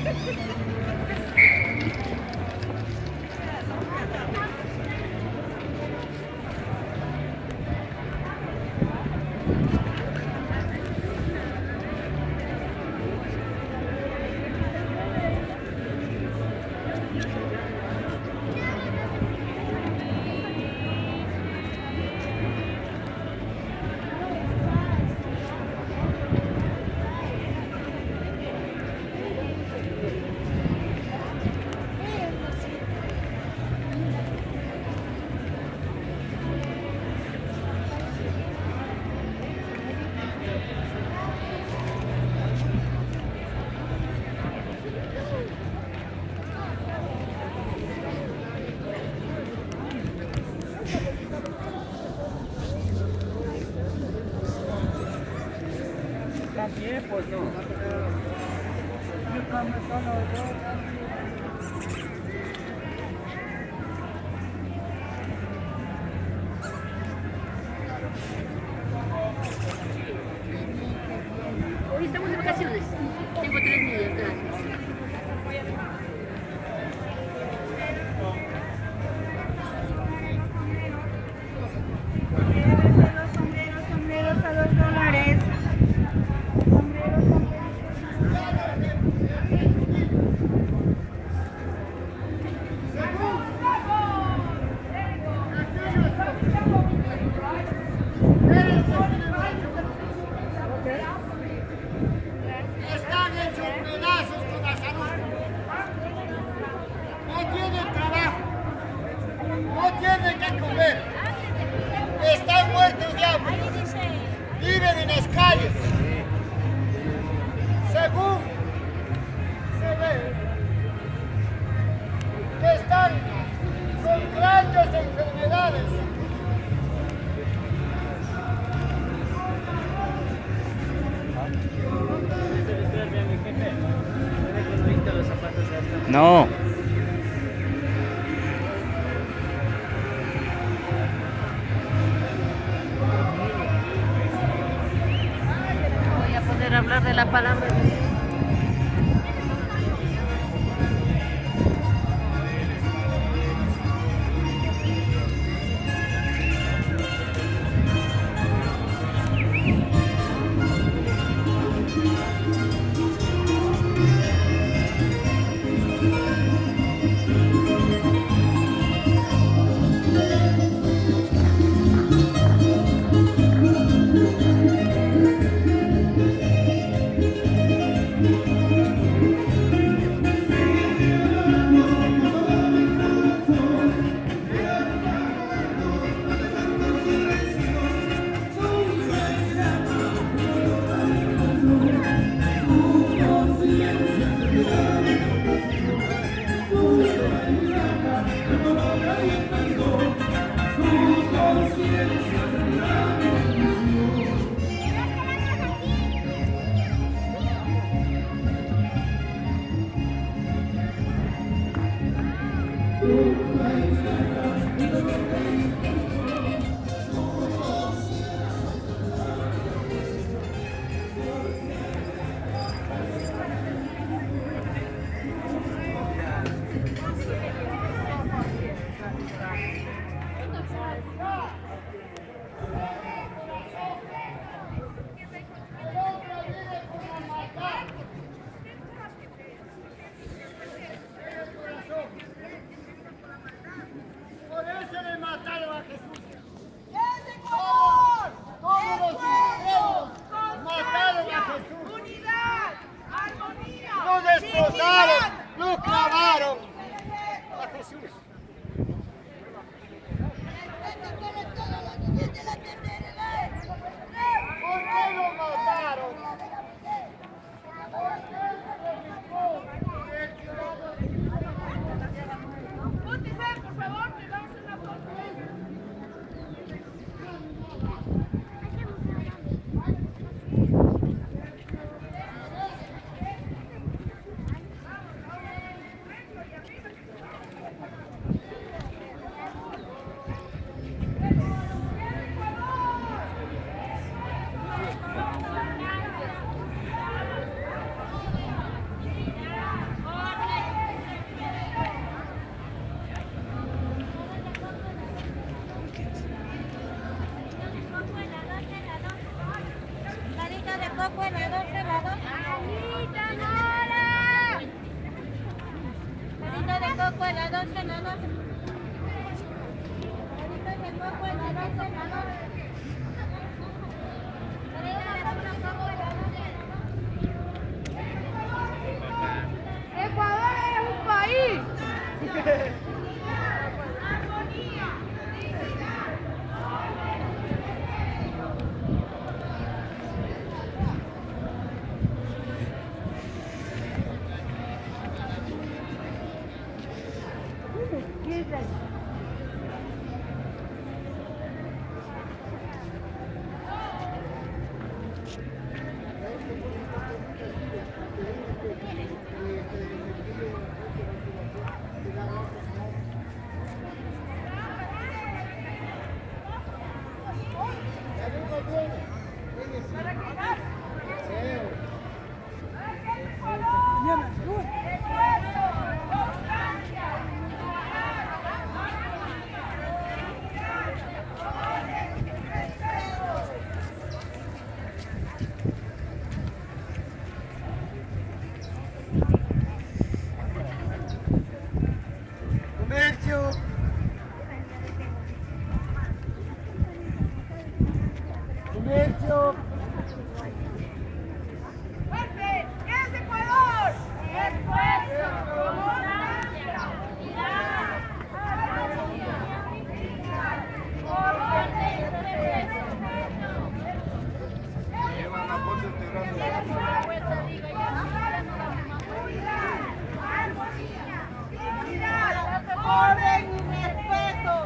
También, pues no. Yo como solo yo. Hoy estamos de vacaciones. Tengo 3 niños, gracias. Sombreros a $2. Están hechos pedazos con la salud. No tienen trabajo. No tienen que comer. Están muertos de hambre. Viven en las calles. Según se ve que están con grandes enfermedades. No. Voy a poder hablar de la palabra. Por eso le mataron a Jesús. ¡Es Ecuador! Todos los imperios mataron a Jesús. ¡Unidad! ¡Armonía! Lo destrozaron, lo clavaron a Jesús. ¿Por qué lo mataron? Póntese, por favor, que vamos a una foto. Ecuador es un país. Comercio. Comercio. ¡Fuerte! ¿Qué es Ecuador? Esfuerzo, constancia, unidad, armonía, dignidad, orden y respeto. Llevan apoyo integral. Unidad, armonía, dignidad, orden y respeto.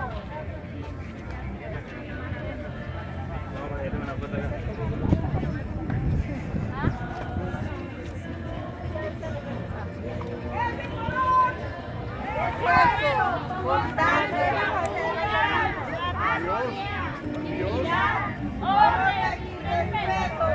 Esfuerzo, constancia, armonía, dignidad, orden y respeto.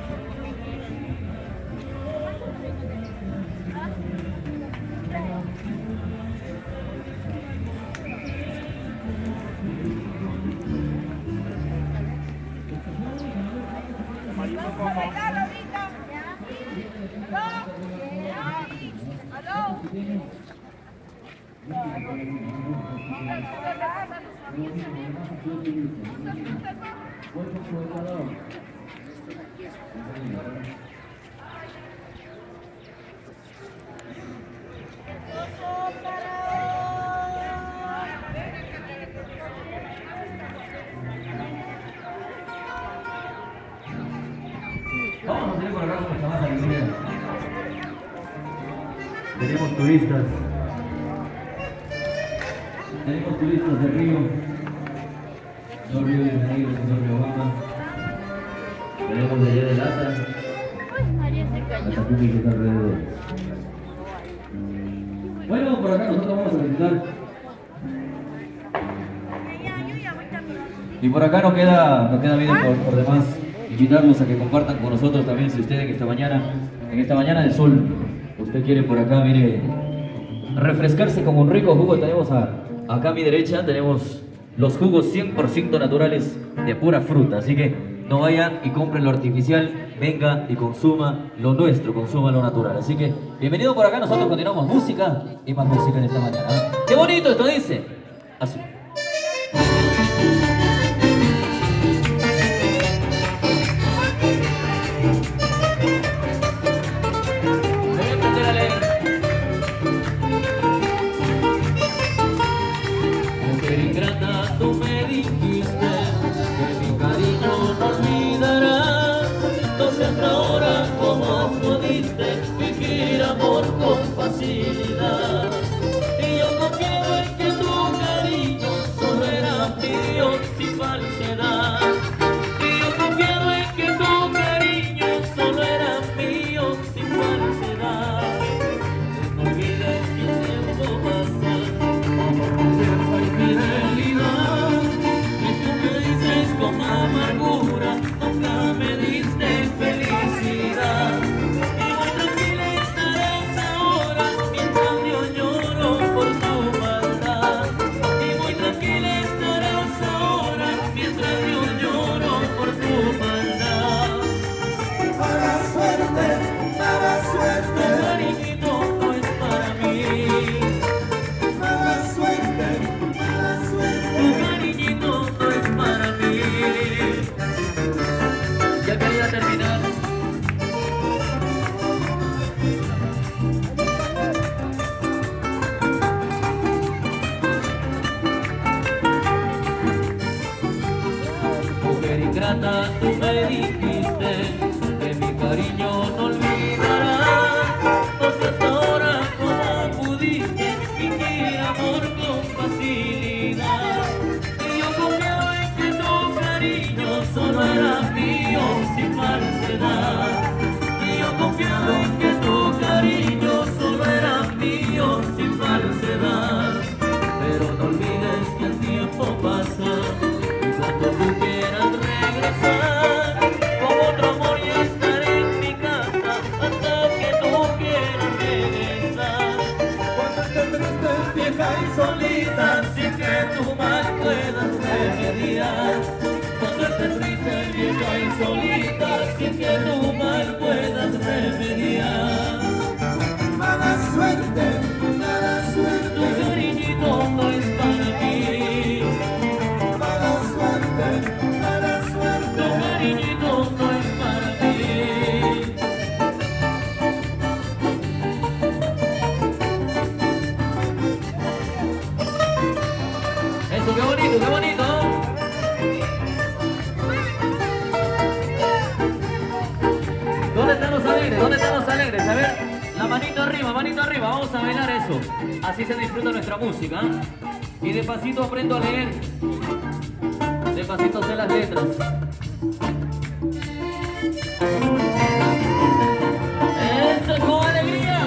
Vamos a seguir por acá con mucha más alegría. Tenemos turistas. Tenemos turistas del río. No Río de Janeiro, sino Riobamba. Tenemos de allá de Lata. Hasta Cupi que está alrededor. Bueno, por acá nosotros vamos a visitar. Y por acá nos queda bien por demás invitarlos a que compartan con nosotros también, si ustedes en esta mañana de sol, usted quiere por acá, mire, refrescarse con un rico jugo. Tenemos acá a mi derecha, tenemos los jugos 100% naturales de pura fruta, así que no vayan y compren lo artificial, venga y consuma lo nuestro, consuma lo natural. Así que bienvenido por acá, nosotros continuamos música y más música en esta mañana. ¡Qué bonito esto dice! Así. Tú me dijiste que mi cariño no olvidarás. Entonces hasta ahora, ¿cómo pudiste fingir amor con facilidad? Y yo confío en que tu cariño solo era mío sin falsedad. Y yo confío en que tu cariño solo era mío sin falsedad. No olvides que el tiempo pasa como confianza y fidelidad. Con amargura nunca me diste felicidad. Y muy tranquila estarás ahora mientras yo lloro. ahí solita sin que tu mal puedas remediar. Cuando estés triste, vieja y solita sin que tu mal puedas remediar. Mala suerte, mala suerte. Tu cariñito no es para mí. Mala suerte, mala suerte. Tu cariñito no es para mí. Eso, qué bonito, qué bonito. ¿Dónde están los alegres? ¿Dónde están los alegres? A ver, la manito arriba, vamos a bailar eso. Así se disfruta nuestra música. Y despacito aprendo a leer. Despacito sé las letras. Eso, con alegría.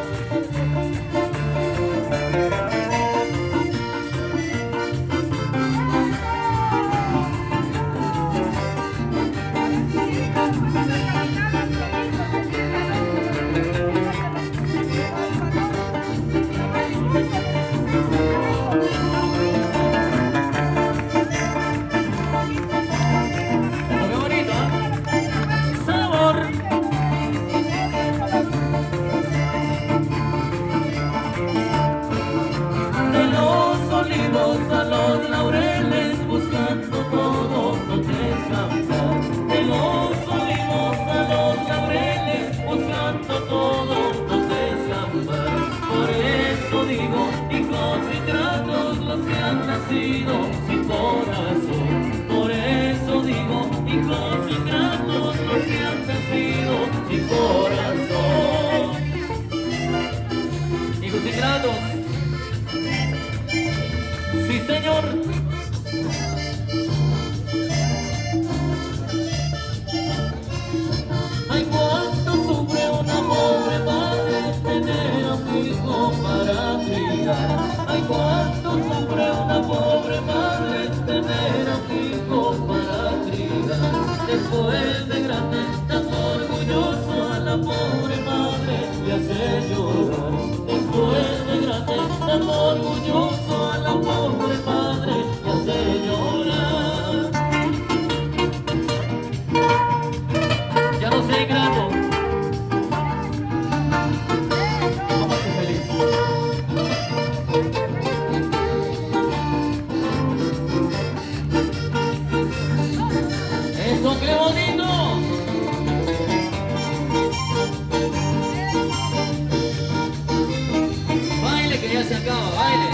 A los laureles buscando todo donde descansar. De los olivos a los laureles buscando todo donde descansar. Por eso digo, hijos ingratos los que han nacido sin corazón. Por eso digo, hijos ingratos los que han nacido sin corazón. Hijos ingratos. Sí, señor. Ay, cuánto sufre una pobre madre tener a un hijo para criar. Ay, cuánto sufre una pobre madre tener a un hijo para criar. Después de grande, tan orgulloso a la pobre madre le hace llorar. Después de grande, tan orgulloso a la pobre madre le hace llorar. Ya no sé, grato. Vamos a ser feliz. Eso, qué bonito. Baile que ya se acaba, baile.